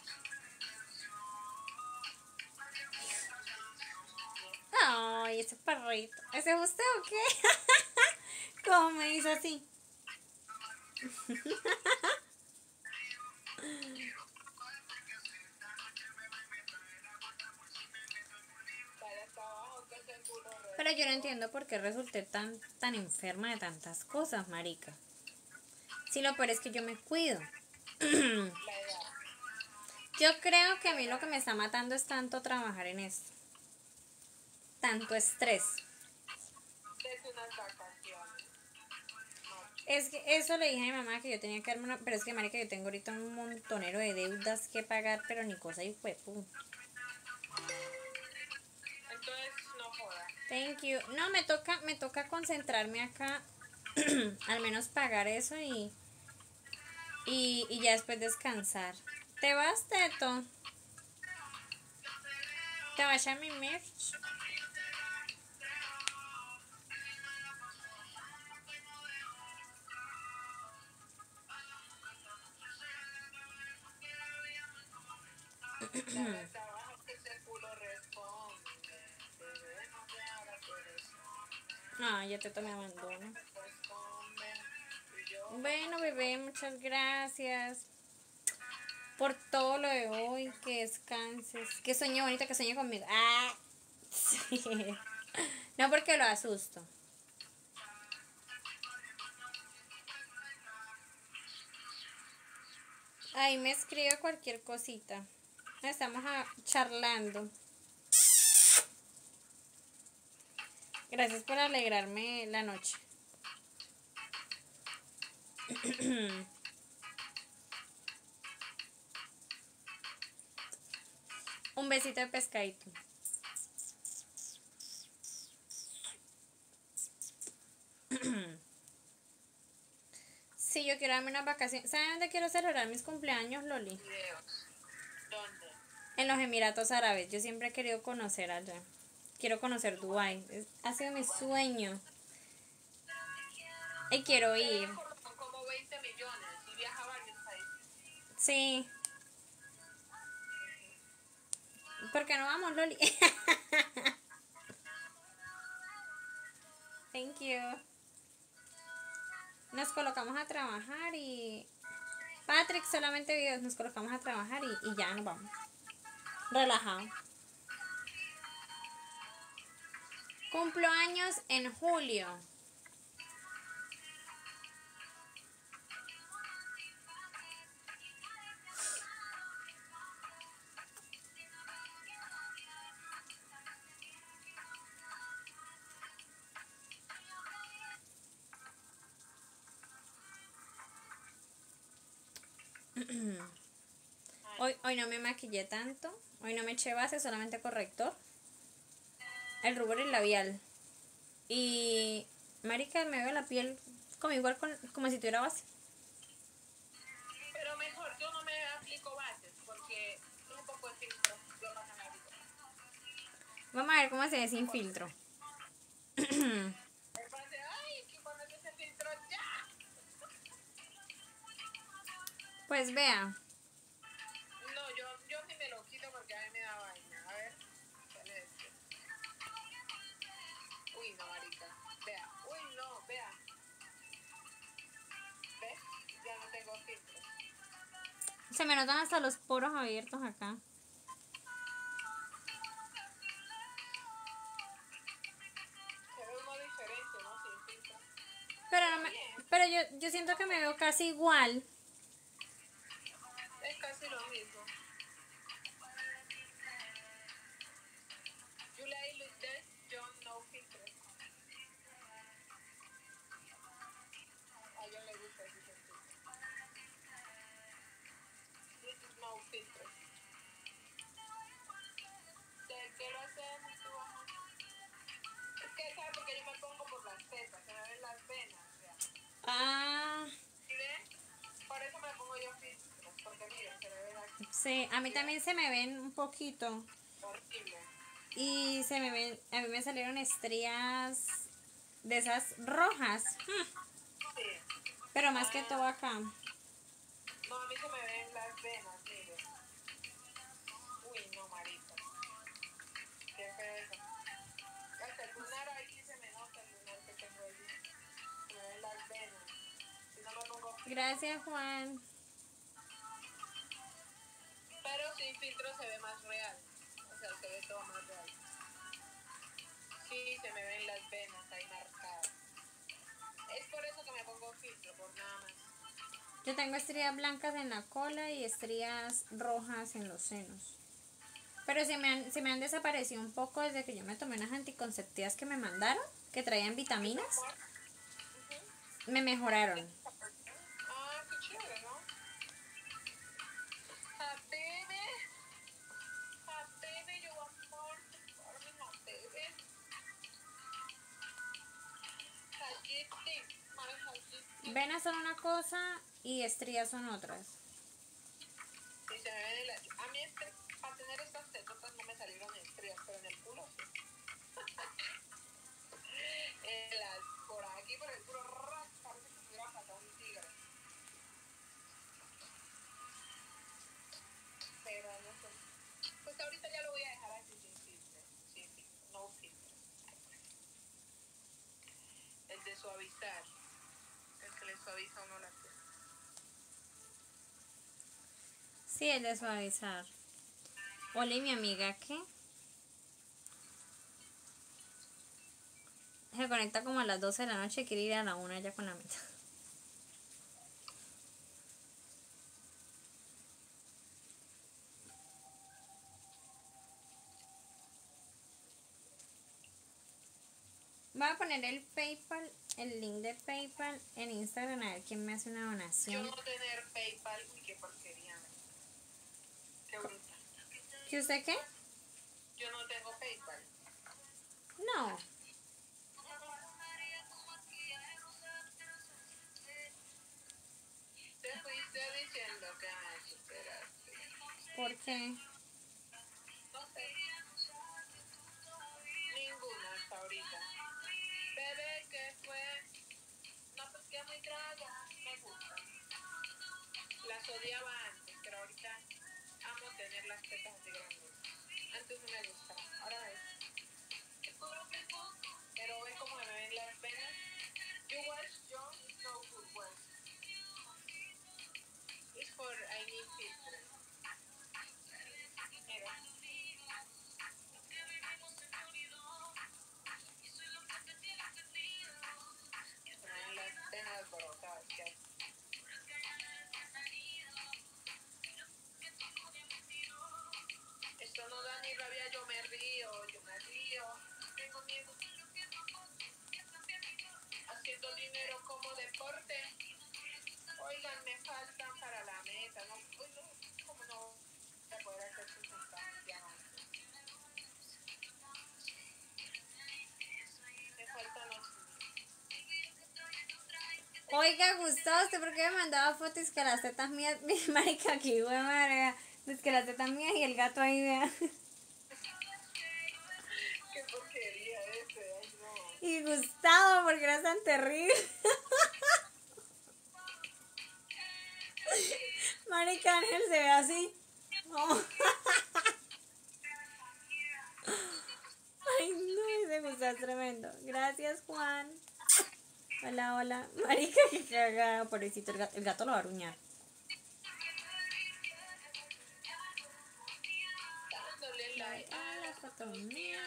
Ay, ese perrito. ¿Ese es usted o qué? ¿Cómo me hizo así? Dale hasta abajo que te curo. Pero yo no entiendo por qué resulté tan, tan enferma de tantas cosas, marica. Sí, lo peor es que yo me cuido. La edad. Yo creo que a mí lo que me está matando es tanto trabajar en esto. Tanto estrés. Desde unas vacaciones. Es que eso le dije a mi mamá que yo tenía que darme una... Pero es que, marica, yo tengo ahorita un montonero de deudas que pagar, pero ni cosa y huepu. Entonces, no jodas. Thank you. No, me toca, me toca concentrarme acá. Al menos pagar eso y, y... Y ya después descansar. ¿Te vas, teto? ¿Te vas a mi merch? Dale hasta abajo que ese culo responde. Bebé, no te hagas corazón. Ah, ya te tomé abandono. Responde. Y yo, Bueno, bebé, muchas gracias por todo lo de hoy. Que descanses. Que sueñe bonito, que sueñe conmigo. Ah, sí. No porque lo asusto. Ahí me escribe cualquier cosita. Estamos a- charlando. Gracias por alegrarme la noche. Un besito de pescadito. Sí, yo quiero darme unas vacaciones. ¿Saben dónde quiero celebrar mis cumpleaños, Loli? videos. ¿Dónde? En los Emiratos Árabes. Yo siempre he querido conocer allá. Quiero conocer Dubái. Es- Ha sido mi sueño. Y quiero ir. Como, como veinte millones y viaja a varios países. Sí. ¿Por qué no vamos, Loli? Thank you. Nos colocamos a trabajar y... Patrick, solamente videos. Nos colocamos a trabajar y, y ya nos vamos. Relajado. Cumplo años en julio. Hoy, hoy no me maquillé tanto. Hoy no me eché base, solamente corrector. El rubor y el labial. Y... Marica, me veo la piel como igual con, como si tuviera base. Pero mejor, yo no me aplico bases porque es un poco de filtro. Yo no me aplico. Vamos a ver cómo se ve sin filtro. Me parece, ay, que ponerse ese filtro ya. Pues vea. No, yo, yo sí me lo quito porque a mí me da vaina. A ver, sale este. Uy, no, marica. Vea, uy, no, vea. ¿Ves? Ya no tengo filtro. Se me notan hasta los poros abiertos acá. Se ve uno diferente, ¿no? Sin filtro. Pero, no me, pero yo, yo siento que me veo casi igual. Es casi lo mismo. Julia y Luis de John No Filtro. A John le gusta ese filtro. This is No Filtro. Te quiero hacer mucho amor. Es que, ¿sabes por qué yo me pongo por las tetas? Se me ven las venas, vea. Ah, ¿Sí ven? Por eso me pongo yo filtros. Porque miren, se me ven aquí. sí, a mí también se me ven un poquito. Horrible. Y se me ven, a mí me salieron estrías de esas rojas. Hmm, Sí. Pero más que todo acá. No, a mí se me ven las venas, miren. Uy, no, marica. Qué feo eso. Hasta el lunar aquí se me nota el lunar que tengo allí. Se me ven las venas. Si no me pongo filtro. Gracias, Juan. Pero sin filtro se ve más real. O sea, se ve todo más real. Sí, se me ven las venas ahí marcadas. Es por eso que me pongo filtro, por nada más. Yo tengo estrías blancas en la cola y estrías rojas en los senos. Pero se me han, se me han desaparecido un poco desde que yo me tomé unas anticonceptivas que me mandaron, que traían vitaminas. Me mejoraron. Ah, qué chévere, ¿no? Habibi. Habibi, you want more? For me, Habibi. Hajiti, my hajiti. Venas son una cosa y estrías son otras. Y se me ven en la... A mí, este, para tener estas tetotas no me salieron estrías, pero en el culo sí. En las, por aquí, por el culo, ras, parece que me hubiera pasado un tigre. Pero no sé. que ahorita ya lo voy a dejar así sin filtro. Sin filtro, no filtro. El de suavizar. El que le suaviza a uno la piel. Sí, el de suavizar. Hola, ¿y mi amiga qué? Se conecta como a las doce de la noche, quiere ir a la una ya con la meta. Voy a poner el PayPal, el link de PayPal en Instagram a ver quién me hace una Yo donación. no tener PayPal, uy, qué porquería. Qué bruta. ¿Qué usted qué? Yo no tengo PayPal. No. Te fuiste diciendo que me superaste. ¿Por qué? No sé. Ninguna hasta ahorita. Bebé, ¿qué fue? No, pues que muy traga. Me gusta. Las odiaba antes, pero ahorita amo tener las tetas así grandes. Antes no me gustaba, ahora es. Pero hoy como me ven las venas. You watch John is no good one. It's for I need filter. Mira. Se me ven las venas alborotadas. ¿Qué hago? Esto no da ni rabia, yo me río, yo me río. Tengo miedo. Haciendo dinero como deporte. Oigan, me faltan para la meta. No, uy, no, ¿cómo no voy a poder hacer sesenta? Ya no. Me faltan ocho. Oiga, Gustavo, ¿usted por qué me mandaba fotos que las tetas mías, mi marica aquí, güey, madre, es que las tetas mías y el gato ahí, vea. Qué porquería ese, ay no. Y Gustavo, ¿por qué eres tan terrible? Marica Ángel se ve así. No. Ay, no, ese Gustavo es tremendo. Gracias, Juan. Hola, hola. Marica, que cagada, pobrecito, el gato, el gato lo va a aruñar. Dándole like a las fotos mías.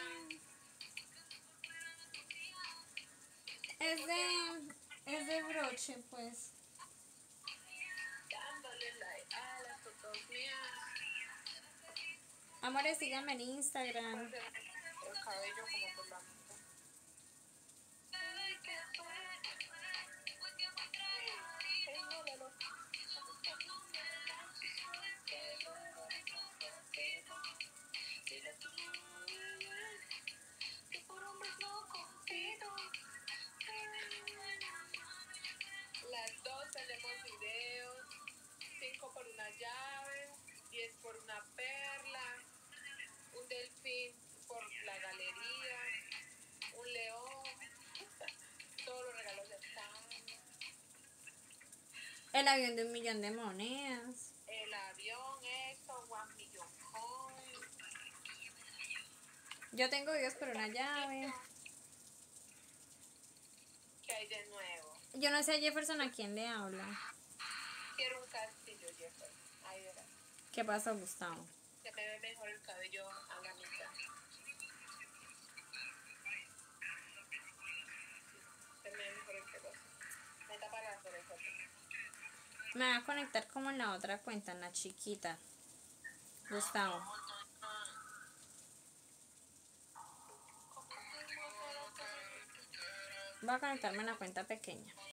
Es de, es de broche, pues. Dándole like a las fotos mías. Amores, síganme en Instagram. El cabello como por la mitad. Las dos tenemos videos. Cinco por una llave, diez por una perla, un delfín por la galería, un león, todos los regalos de Tania, El avión de un millón de monedas. el avión, eso, one million coins. Yo tengo videos por una llave. ¿Qué hay de nuevo? Yo no sé a Jefferson a quién le habla. Quiero un castillo, Jefferson. Ahí verás. ¿Qué pasa, Gustavo? Se me ve mejor el cabello a la mitad. Se me ve mejor el pelo. Me tapa las orejas. Me va a conectar como en la otra cuenta, en la chiquita. Gustavo. Voy a conectarme en la cuenta pequeña.